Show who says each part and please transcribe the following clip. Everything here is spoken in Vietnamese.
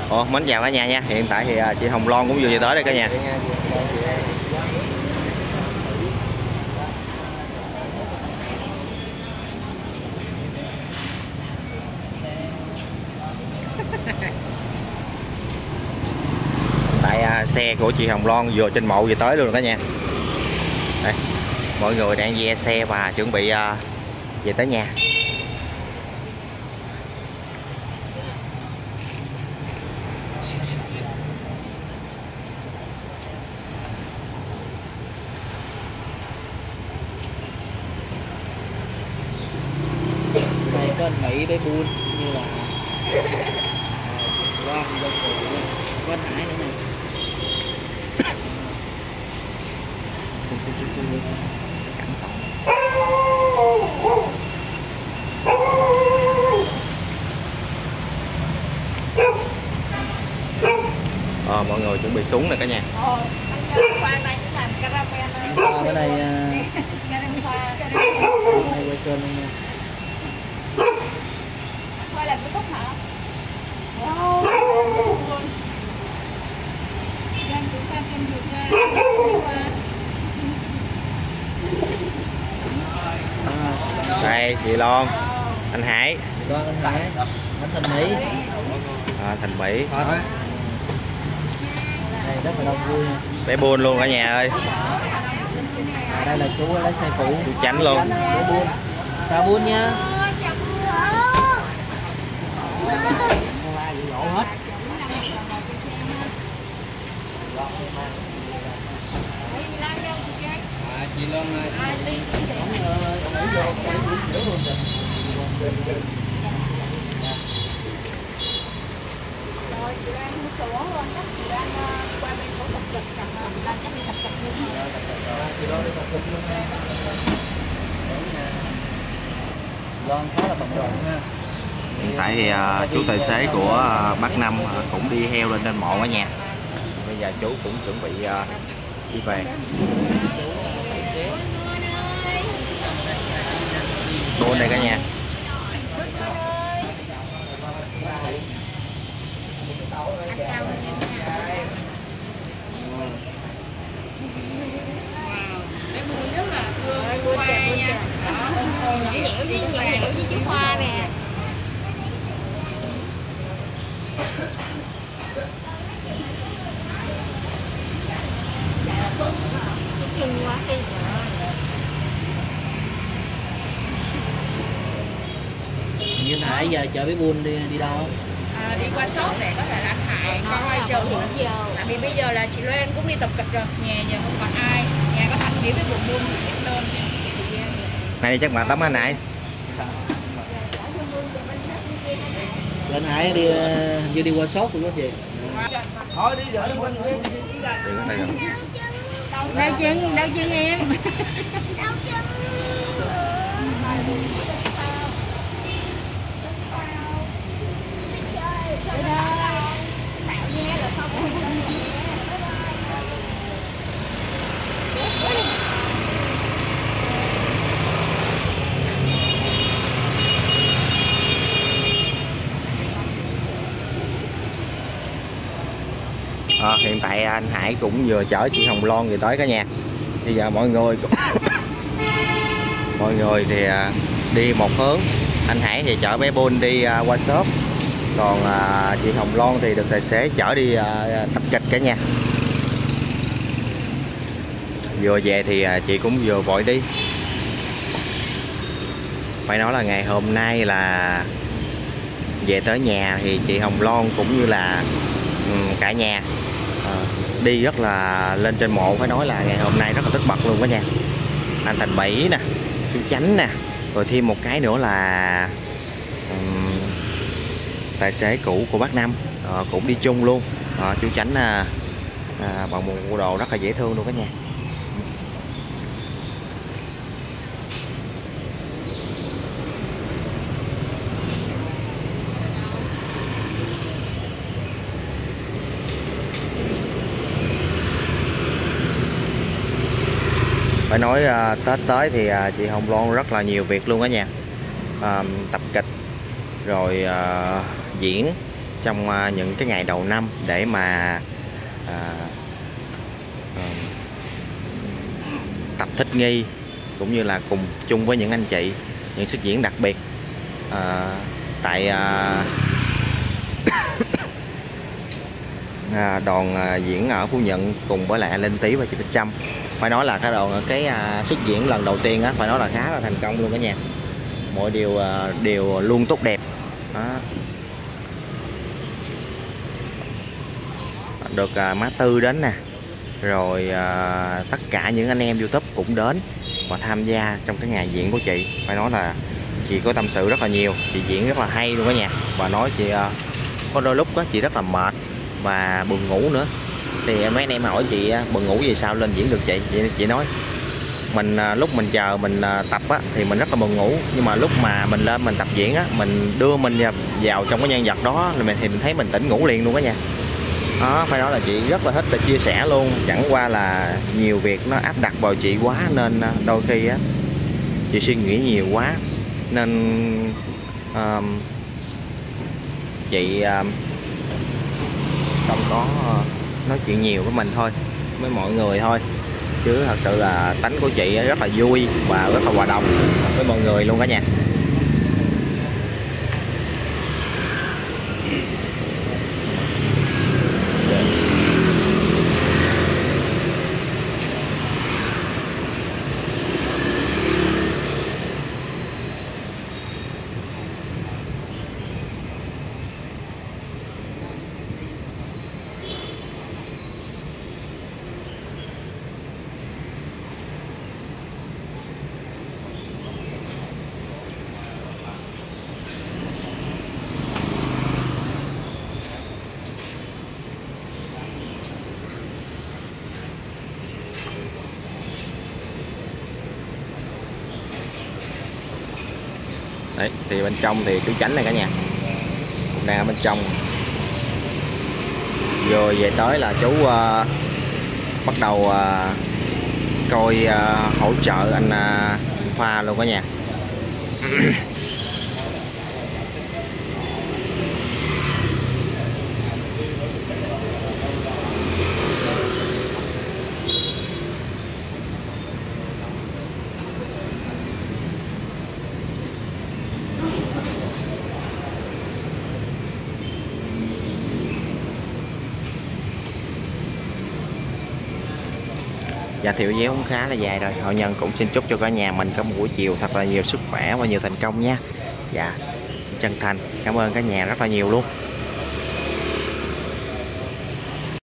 Speaker 1: Ồ, mến chào cả nhà nha. Hiện tại thì chị Hồng Loan cũng vừa về tới đây cả nhà. Tại xe của chị Hồng Loan vừa trên mộ về tới luôn cả nhà. Đây, mọi người đang ve xe và chuẩn bị về tới nhà.
Speaker 2: Đây có anh Mỹ với Buôn như là Loan, có anh Hải nữa nè.
Speaker 1: Mọi người chuẩn bị xuống nè cả nhà.
Speaker 2: Ở đây quay kênh nha.
Speaker 3: Thôi là cái túc hả?
Speaker 1: Đây chị Loan, anh Hải.
Speaker 2: Loan, anh Hải, anh Thành Mỹ.
Speaker 1: Thành Mỹ.
Speaker 2: Đây rất là đông vui nha.
Speaker 1: Bé Buôn luôn cả nhà ơi.
Speaker 2: Đây là chú lái xe phụ.
Speaker 1: Chú Chánh luôn.
Speaker 2: Bé Buôn. Chào Buôn nha. Nhổ hết. Chị Loan ơi.
Speaker 3: Rồi chị đang mua sữa luôn, chắc chị đang qua bên chỗ tập kịch rằng là chắc đi tập kịch luôn.
Speaker 2: Loan khá là bận rộn ha.
Speaker 1: Hiện tại thì chú tài xế của bác Năm cũng đi heo lên trên mộ cả nhà. Bây giờ chú cũng chuẩn bị đi về. Buôn đây cả nhà.
Speaker 3: Bé Buôn rất là thương Khoa nha. Nhõng nhẽo với chú Khoa nè. Kinh quá đi.
Speaker 2: Như Hải giờ chợ bé Buôn đi đâu không?
Speaker 3: Đi qua shop để có thể là anh Hải coi chờ hiện giờ. Tại vì bây giờ là chị Loan cũng đi tập kịch rồi, nhà giờ không còn ai. Nhà có Thành Nghĩa với Buồn Buôn thì đơn nha.
Speaker 1: Này chắc mà tắm anh Hải.
Speaker 2: Anh Hải đi như đi qua shop luôn đó chị.
Speaker 3: Thôi đi đỡ bên đau chân em.
Speaker 1: Hiện tại anh Hải cũng vừa chở chị Hồng Loan về tới cả nhà. Bây giờ mọi người thì đi một hướng. Anh Hải thì chở bé Buôn đi qua shop. Còn chị Hồng Loan thì được tài xế chở đi tập kịch cả nhà. Vừa về thì chị cũng vừa vội đi. Phải nói là ngày hôm nay là về tới nhà thì chị Hồng Loan cũng như là cả nhà đi rất là lên trên mộ. Phải nói là ngày hôm nay rất là tất bật luôn cả nhà. Anh Thành Mỹ nè, chú Chánh nè, rồi thêm một cái nữa là tài xế cũ của bác Năm cũng đi chung luôn. Chú Chánh bằng một bộ đồ rất là dễ thương luôn cả nhà. Phải nói Tết tới thì chị Hồng Loan rất là nhiều việc luôn á nha. Tập kịch rồi diễn trong những cái ngày đầu năm để mà tập thích nghi cũng như là cùng chung với những anh chị những xuất diễn đặc biệt tại đoàn diễn ở Phú Nhuận cùng với lại Linh Tý và chị Bích Trâm. Phải nói là cái xuất diễn lần đầu tiên á, phải nói là khá là thành công luôn cả nhà. Mọi điều đều luôn tốt đẹp đó. Được má Tư đến nè, rồi tất cả những anh em YouTube cũng đến và tham gia trong cái ngày diễn của chị. Phải nói là chị có tâm sự rất là nhiều, chị diễn rất là hay luôn cả nhà. Và nói chị có đôi lúc đó, chị rất là mệt và buồn ngủ nữa. Thì mấy anh em hỏi chị buồn ngủ vì sao lên diễn được chị nói mình lúc mình chờ mình tập á, thì mình rất là buồn ngủ, nhưng mà lúc mà mình lên mình tập diễn á, mình đưa mình vào trong cái nhân vật đó thì mình thấy mình tỉnh ngủ liền luôn cả nhà. Đó, phải nói là chị rất là thích để chia sẻ luôn. Chẳng qua là nhiều việc nó áp đặt vào chị quá nên đôi khi á chị suy nghĩ nhiều quá nên chị không có nói chuyện nhiều với mình thôi, với mọi người thôi, chứ thật sự là tánh của chị rất là vui và rất là hòa đồng với mọi người luôn cả nhà. Đấy, thì bên trong thì chú Chánh này cả nhà cũng đang ở bên trong. Rồi về tới là chú bắt đầu coi hỗ trợ anh pha luôn cả nhà. Dạ thì video cũng khá là dài rồi. Hậu Nhân cũng xin chúc cho cả nhà mình có một buổi chiều thật là nhiều sức khỏe và nhiều thành công nha. Dạ chân thành cảm ơn cả nhà rất là nhiều luôn.